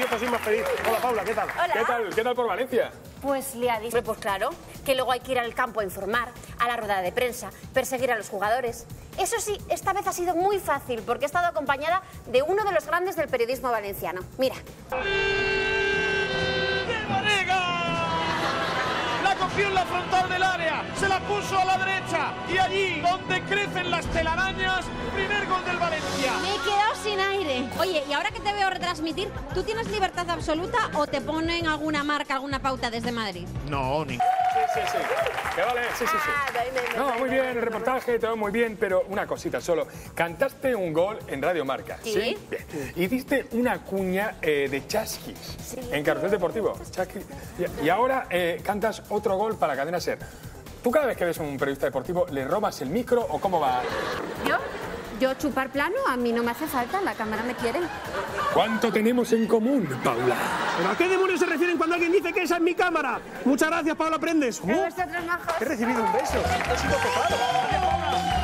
esto soy más feliz. Hola, Paula, ¿qué tal? Hola. ¿Qué tal por Valencia? Pues liadísimo. Pues claro, que luego hay que ir al campo a informar, a la rueda de prensa, perseguir a los jugadores. Eso sí, esta vez ha sido muy fácil porque he estado acompañada de uno de los grandes del periodismo valenciano. Mira. La cogió en la frontal del área, se la puso a la derecha y allí donde crecen las telarañas, primer gol del Valencia. Me he quedado sin aire. Oye, y ahora que te veo retransmitir, ¿tú tienes libertad absoluta o te ponen alguna marca, alguna pauta desde Madrid? No, ni... Sí. Que vale, sí. No, muy bien, el reportaje, todo muy bien, pero una cosita solo. Cantaste un gol en Radio Marca. Sí. Bien. Y diste una cuña de chasquis en Carrusel Deportivo. Chasquis. Y ahora cantas otro gol para Cadena SER. ¿Tú cada vez que ves a un periodista deportivo le robas el micro o cómo va? Yo chupar plano, a mí no me hace falta, la cámara me quiere. ¿Cuánto tenemos en común, Paula? ¿Pero a qué demonios se refieren cuando alguien dice que esa es mi cámara? Muchas gracias, Paula Prendes. Vosotros, majos. He recibido un beso. He sido tocado.